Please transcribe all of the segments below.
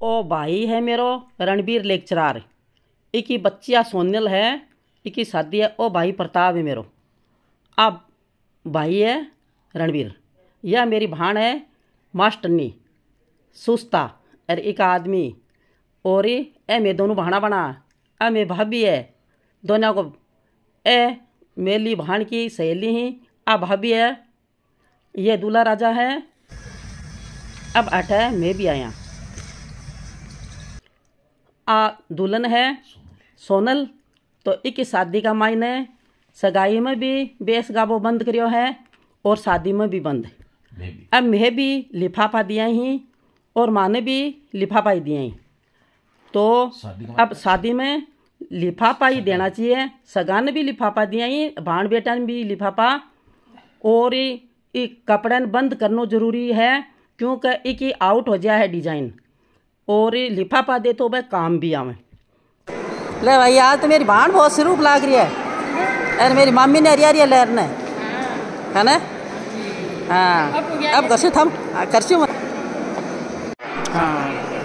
ओ भाई है मेरो रणबीर लेक्चरार, इकी बच्चिया सोनल है, इकी शादी है। ओ भाई प्रताप है मेरो। अब भाई है रणबीर। यह मेरी भाण है मास्टरनी सुस्ता और एक आदमी। और ए मैं दोनों भाणा बना। ए मैं भाभी है दोनों को। ए मेरी भाण की सहेली ही। आ भाभी है। ये दूल्हा राजा है। अब अठ है मैं भी आया। आ दुल्हन है सोनल। तो इकी शादी का मायने सगाई में भी बेस गाबो बंद करियो है और शादी में भी बंद। अब मैं भी लिफाफा दिया ही और माँ ने भी लिफाफा ही दिया ही। तो अब शादी में लिफाफा ही देना चाहिए। सगा ने भी लिफाफा दिया ही, भाण बेटा ने भी लिफाफा। और कपड़े बंद करना जरूरी है क्योंकि इकी आउट हो जाए है डिजाइन। और लिफाफा दे तो वह काम भी आवे। ले भाई आज तो मेरी भाण बहुत स्वरूप लाग रही है। अरे मेरी मम्मी ने हरिया लहर ने है ना। हाँ अब कैसे थम करसी मत। हाँ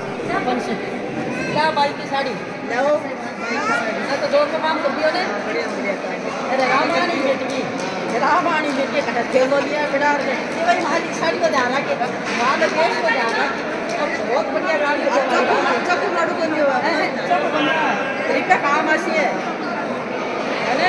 क्या भाई की साड़ी लाओ तो जोर को काम कर दियो ने। अरे रामानी बेटी कटा तेलो लिया बेटा। ये भाई माली साड़ी को ध्यान रखे, वहाँ पे केस को ध्यान रखे। बहुत बढ़िया गाड़ी है। अच्छा को लाडू को नहीं हुआ है। अच्छा को बना रिपे काम आसी है ना।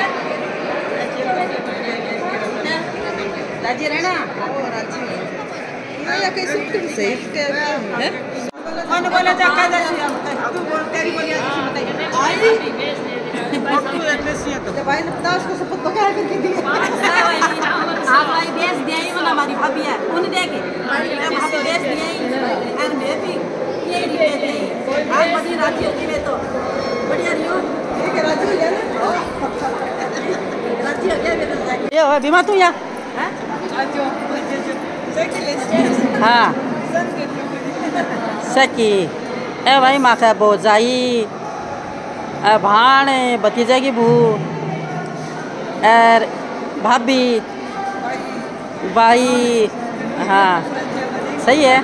राजी रहना ओ राजी ये कैसे तुम सेफ के है। कौन बोला जा का जा तू बोल तेरी बोलिया बताइए आई तू एड्रेस ये तो भाई ने 50 को सब तो क्या करके दिए। आप भाई बेच दिया ही वाला हमारी भाभी है उन्हें देके भाभी बेच दिया ही। और मैं भी ये दे दे आप बड़ी राजी होती है तो बढ़िया रियो ठीक है। राजी हो गया ना राजी हो गया मेरा ये हो बीमा तू या हैं आजो हाँ सकी ए भाई माथा बोझाई भाण भतीजा की बहू और भाभी भाई। हाँ सही है।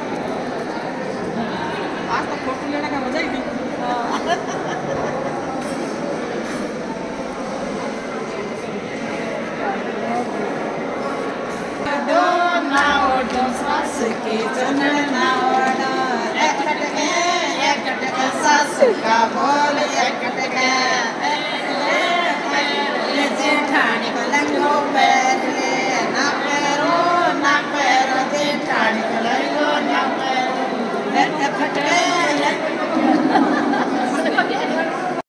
आज तो फोटो लेने का मजा ही नहीं। का बोल जेठानी को लंगो पैर ले ना पैरो जेठानी को लंगो ना पैरो फटके